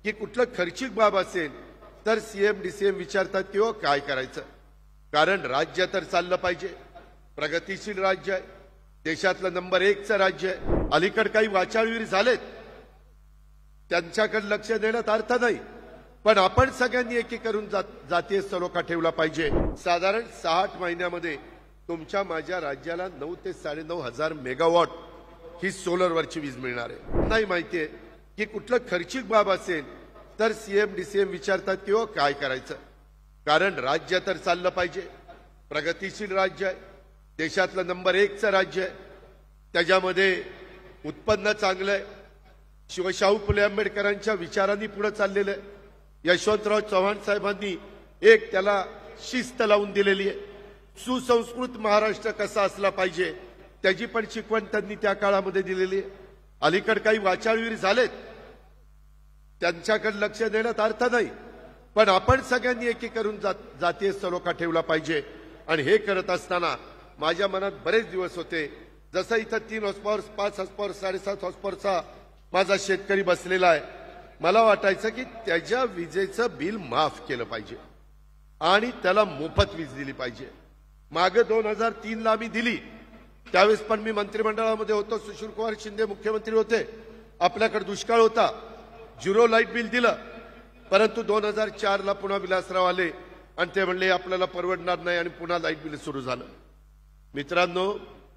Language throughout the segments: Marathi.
की कुठलं खर्चिक बाब असेल तर सीएम डीसीएम विचारतात की हो काय करायचं, कारण राज्य तर चाललं पाहिजे, प्रगतिशील राज्य आहे, देशातलं नंबर 1चं राज्य आहे. अलीकडे काही वाचाळवीर झालेत, त्यांच्याकडे लक्ष देण्यात अर्थ नाही, पण आपण सगळ्यांनी एकी करून जातीय सलोखा ठेवला पाहिजे. साधारण 6-8 महिन्यामध्ये तुमच्या माझ्या राज्याला 9 ते 9.5 हजार मेगावॉट ही सोलरवरची वीज मिळणार आहे. नाही माहितीये की कुठलं खर्चिक बाब असेल तर सीएम डीसीएम विचारतात की हो काय करायचं, कारण राज्य तर चाललं पाहिजे, प्रगतिशील राज्य आहे, देशातलं नंबर 1चं राज्य आहे, त्याच्यामध्ये उत्पन्न चांगलं आहे, शिवशाहू फुले आंबेडकरांच्या विचारांनी पुढे चाललेलं आहे. यशवंतराव चव्हाण साहेबांनी एक त्याला शिस्त लावून दिलेली आहे. सुसंस्कृत महाराष्ट्र कसा असला पाहिजे त्याची पण शिकवण त्यांनी त्या काळामध्ये दिलेली आहे. अलीकडे काही वाचाळवीर झालेत, त्यांच्याकडे लक्ष देण्यात अर्थ नाही, पण आपण सगळ्यांनी एकी करून जातीय सलोखा ठेवला पाहिजे. आणि हे करत असताना माझ्या मनात बरेच दिवस होते, जसं इथं 3 हॉर्सपॉवर 5 हॉर्सपॉवर 7.5 हॉर्सपॉवरचा माझा शेतकरी बसलेला आहे, मला वाटायचं की त्याच्या विजेचं बिल माफ केलं पाहिजे आणि त्याला मोफत वीज दिली पाहिजे. मागे 2003ला आम्ही दिली, त्यावेळेस पण मी मंत्रिमंडळामध्ये होतो, सुशीलकुमार शिंदे मुख्यमंत्री होते, आपल्याकडे दुष्काळ होता, 0 लाईट बिल दिलं. परंतु 2004ला पुन्हा विलासराव आले आणि ते म्हणले आपल्याला परवडणार नाही आणि पुन्हा लाईट बिल सुरू झालं. मित्रांनो,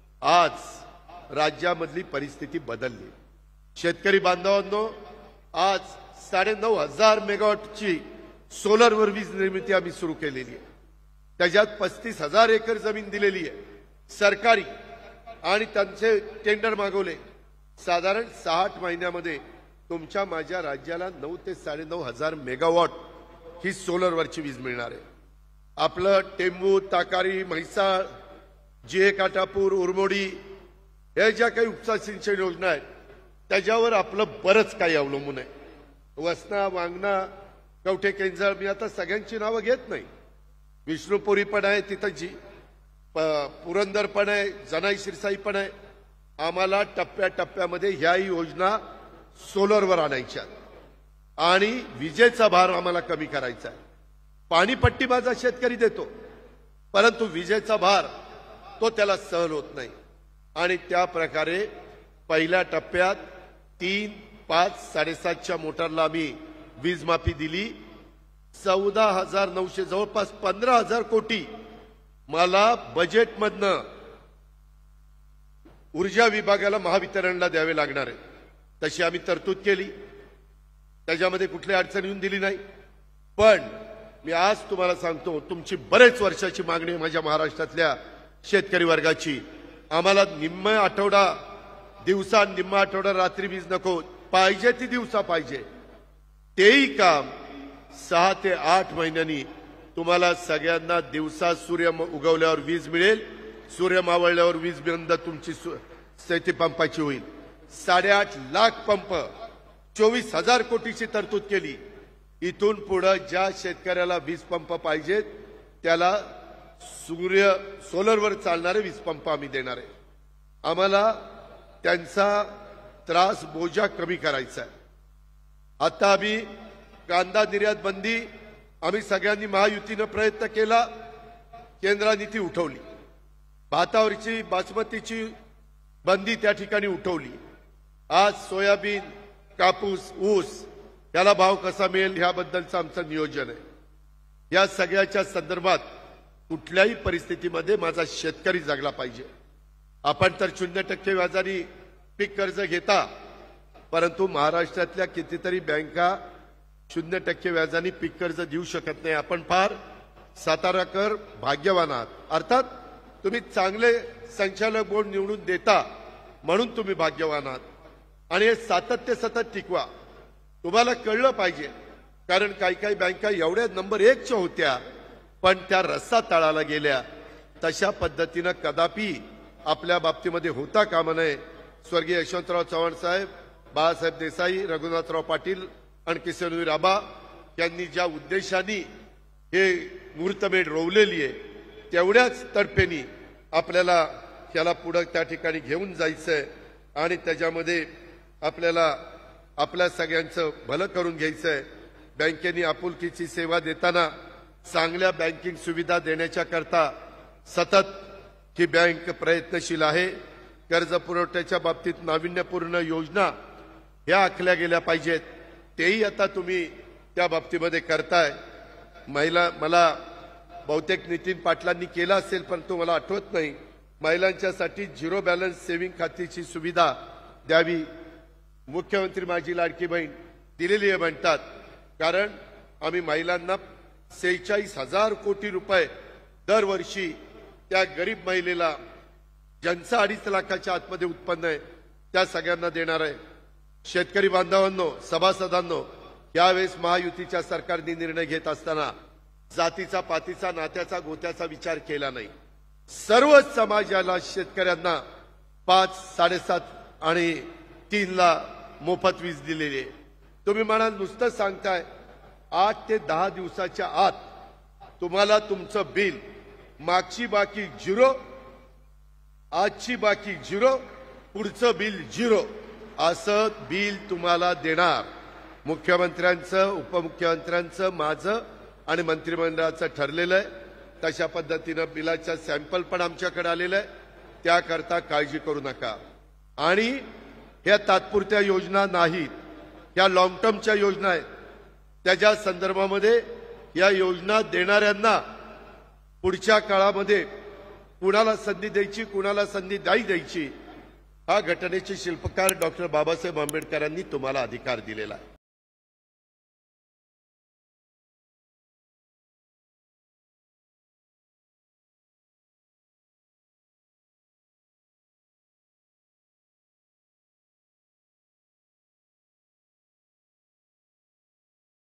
आज राज्यामधली परिस्थिती बदलली. शेतकरी बांधवांनो, आज 9.5 हजार मेगावॉटची सोलरवर वीज निर्मिती आम्ही सुरू केलेली आहे. त्याच्यात 35,000 एकर जमीन दिलेली आहे सरकारी, आणि त्यांचे टेंडर मागवले. साधारण 6-8 महिन्यामध्ये तुमच्या माझ्या राज्याला 9 ते 9.5 हजार मेगावॉट ही सोलरवरची वीज मिळणार आहे. आपलं टेंबू, ताकारी, म्हैसाळ, जिहे काटापूर, उरमोडी या ज्या काही उपसा सिंचन योजना आहेत त्याच्यावर आपलं बरंच काही अवलंबून आहे. वसना, वांगणा, कवठे केंजळ, मी आता सगळ्यांची नावं घेत नाही, विष्णुपुरी पण आहे तिथं, पुरंदर पण आहे, जनाई शिरसाई पण आहे. आम्हाला टप्प्याटप्प्यामध्ये ह्या योजना सोलरवर आणायच्या आणि विजेचा भार आम्हाला कमी करायचा आहे. पाणीपट्टी माझा शेतकरी देतो, परंतु विजेचा भार तो त्याला सहन होत नाही. आणि त्या प्रकारे पहिल्या टप्प्यात 3, 5, 7.5च्या मोटरला आम्ही वीज माफी दिली. 14,900 जवळपास 15,000 कोटी मला बजेटमधनं ऊर्जा विभागाला महावितरणला द्यावे लागणार आहे. तशी आम्ही तरतूद केली, त्याच्यामध्ये कुठली अडचण येऊन दिली नाही. पण मी आज तुम्हाला सांगतो, तुमची बरेच वर्षाची मागणी आहे माझ्या महाराष्ट्रातल्या शेतकरी वर्गाची. आम्हाला निम्मा आठवडा दिवसा, निम्मा आठवडा रात्री वीज नको, पाहिजे ती दिवसा पाहिजे. तेही काम 6 ते 8 महिन्यांनी तुम्हाला सगळ्यांना दिवसा सूर्य उगवल्यावर वीज मिळेल, सूर्य मावळल्यावर वीज बंद तुमची शेती पंपाची होईल. 8.5 लाख पंप, 24,000 कोटीची तरतूद केली. इथून पुढे ज्या शेतकऱ्याला वीज पंप पाहिजेत त्याला सोलरवर चालणारे वीज पंप आम्ही देणार आहे. आम्हाला त्यांचा त्रास, बोजा कमी करायचा आहे. आता आम्ही कांदा निर्यात बंदी आम्ही सगळ्यांनी महायुतीनं प्रयत्न केला, केंद्राने ती उठवली. भातावरची, बासमतीची बंदी त्या ठिकाणी उठवली. आज सोयाबीन, कापूस, ऊस याला भाव कसा मिळेल ह्याबद्दलचं आमचं नियोजन आहे. या सगळ्याच्या संदर्भात कुठल्याही परिस्थितीमध्ये माझा शेतकरी जगला पाहिजे. आपण तर 0% व्याजाने पीक कर्ज घेता, परंतु महाराष्ट्रातल्या कितीतरी बँका 0% व्याजाने पीक कर्ज देऊ शकत नाही. आपण फार साताराकर भाग्यवान आहात. अर्थात तुम्ही चांगले संचालक बोर्ड निवडून देता म्हणून तुम्ही भाग्यवान आहात. आणि हे सातत्य सतत टिकवा. तुम्हाला कळलं पाहिजे, कारण काही काही बँका एवढ्या नंबर 1च्या होत्या पण त्या रस्सा तळाला गेल्या. तशा पद्धतीनं कदापि आपल्या बाबतीमध्ये होता कामा नये. स्वर्गीय यशवंतराव चव्हाण साहेब, बाळासाहेब देसाई, रघुनाथराव पाटील आणि किसनवीर आबा यांनी ज्या उद्देशाने हे मुहूर्तमेढ रोवलेली आहे तेवढ्याच तर्फेनी आपल्याला याला पुढे त्या ठिकाणी घेऊन जायचंय. आणि त्याच्यामध्ये आपल्याला आपल्या सगळ्यांचं भलं करून घ्यायचंय. बँकेनी आपुलकीची सेवा देताना चांगल्या बँकिंग सुविधा देण्याच्या करता सतत ही बँक प्रयत्नशील आहे. कर्ज पुरवठ्याच्या बाबतीत नाविन्यपूर्ण योजना ह्या आखल्या गेल्या पाहिजेत. तेही आता तुम्ही त्या बाबतीमध्ये करताय. मला बहुतेक नितीन पाटलांनी केला असेल परंतु मला आठवत नाही. महिलांच्यासाठी झिरो बॅलन्स सेव्हिंग खात्याची सुविधा द्यावी. मुख्यमंत्री माझी लाडकी बहीण दिलेली आहे म्हणतात, कारण आम्ही महिलांना 46,000 कोटी रुपये दरवर्षी त्या गरीब महिलेला ज्यांचं 2.5 लाखाच्या आतमध्ये उत्पन्न आहे त्या सगळ्यांना देणार आहे. शेतकरी बांधवांनो, सभासदांनो, यावेळेस महायुतीच्या सरकारने निर्णय घेत असताना जातीचा, पातीचा, नात्याचा, गोत्याचा विचार केला नाही. सर्वच समाजाला, शेतकऱ्यांना 5, 7.5 आणि 3 ला मोफत वीज दिलेली आहे. तुम्ही म्हणाल नुसतं सांगताय. 8 ते 10 दिवसाच्या आत तुम्हाला तुमचं बिल, मागची बाकी 0, आजची बाकी 0, पुढचं बिल 0 असं बिल तुम्हाला देणार. मुख्यमंत्र्यांचं, उपमुख्यमंत्र्यांचं, माझं आणि मंत्रिमंडळाचं ठरलेलं आहे. तशा पद्धतीनं बिलाच्या सॅम्पल पण आमच्याकडे आलेलं आहे. त्याकरता काळजी करू नका. आणि ह्या तात्पुरत्या योजना नाहीत, ह्या लॉंग टर्मच्या योजना आहेत. त्याच्या संदर्भामध्ये या योजना देणाऱ्यांना पुढच्या काळामध्ये कुणाला संधी द्यायची, कुणाला संधी नाही द्यायची, हा घटनेचे शिल्पकार डॉक्टर बाबासाहेब आंबेडकरांनी तुम्हाला अधिकार दिलेला आहे.